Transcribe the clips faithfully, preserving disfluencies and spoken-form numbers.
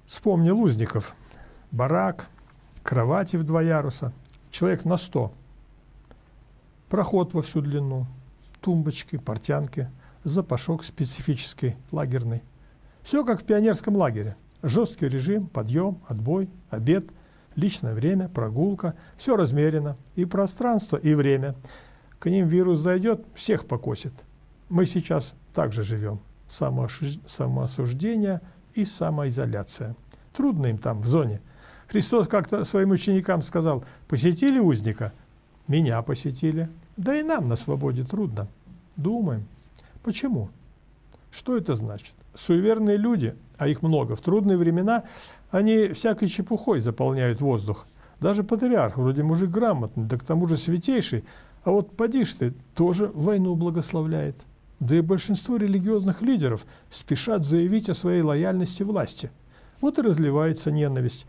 Вспомнил узников. Барак, кровати в два яруса, человек на сто. Проход во всю длину, тумбочки, портянки, запашок специфический, лагерный. Все как в пионерском лагере. Жесткий режим, подъем, отбой, обед, личное время, прогулка. Все размерено. И пространство, и время. К ним вирус зайдет, всех покосит. Мы сейчас также живем. Самоосуждение и самоизоляция. Трудно им там, в зоне. Христос как-то своим ученикам сказал: посетили узника? Меня посетили. Да и нам на свободе трудно. Думаем. Почему? Что это значит? Суеверные люди, а их много, в трудные времена они всякой чепухой заполняют воздух. Даже патриарх, вроде мужик грамотный, да к тому же святейший, а вот поди ж ты, тоже войну благословляет. Да и большинство религиозных лидеров спешат заявить о своей лояльности власти. Вот и разливается ненависть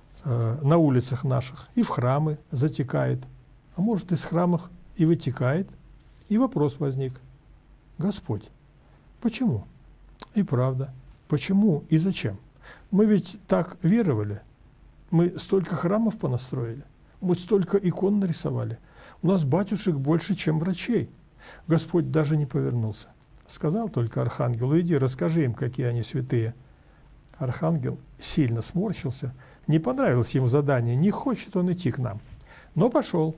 э, на улицах наших, и в храмы затекает. А может, из храмов и вытекает. И вопрос возник: Господь, почему? И правда, почему и зачем? Мы ведь так веровали. Мы столько храмов понастроили. Мы столько икон нарисовали. У нас батюшек больше, чем врачей. Господь даже не повернулся. Сказал только архангелу: иди, расскажи им, какие они святые. Архангел сильно сморщился. Не понравилось ему задание, не хочет он идти к нам. Но пошел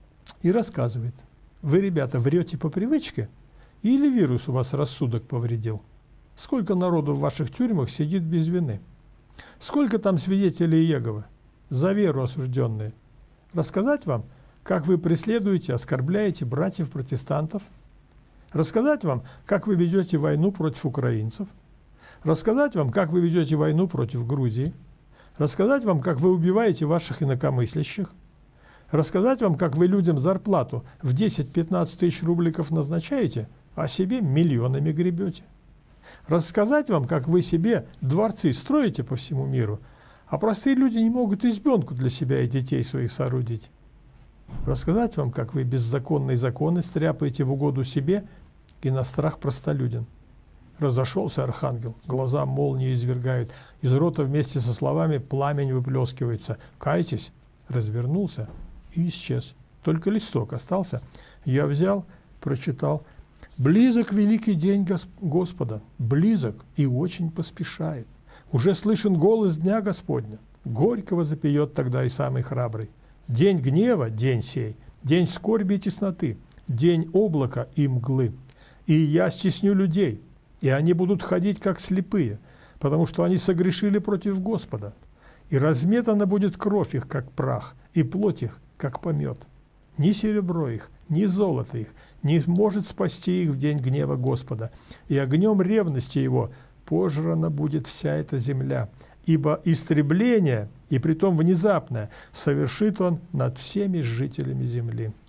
и рассказывает: вы, ребята, врете по привычке или вирус у вас рассудок повредил? Сколько народу в ваших тюрьмах сидит без вины? Сколько там свидетелей Иеговы, за веру осужденные? Рассказать вам, как вы преследуете, оскорбляете братьев-протестантов? Рассказать вам, как вы ведете войну против украинцев? Рассказать вам, как вы ведете войну против Грузии? Рассказать вам, как вы убиваете ваших инакомыслящих? Рассказать вам, как вы людям зарплату в десять-пятнадцать тысяч рубликов назначаете, а себе миллионами гребете? Рассказать вам, как вы себе дворцы строите по всему миру, а простые люди не могут избенку для себя и детей своих соорудить? Рассказать вам, как вы беззаконные законы стряпаете в угоду себе и на страх простолюдин? Разошелся архангел, глаза молнии извергают, из рота вместе со словами пламень выплескивается. Кайтесь, развернулся и исчез. Только листок остался. Я взял, прочитал: близок великий день Господа, близок и очень поспешает. Уже слышен голос дня Господня, горького запоет тогда и самый храбрый. День гнева, день сей, день скорби и тесноты, день облака и мглы. И я стесню людей, и они будут ходить как слепые, потому что они согрешили против Господа. И разметана будет кровь их, как прах, и плоть их, как помет. Ни серебро их, ни золото их не может спасти их в день гнева Господа, и огнем ревности его пожрана будет вся эта земля, ибо истребление, и притом внезапное, совершит он над всеми жителями земли.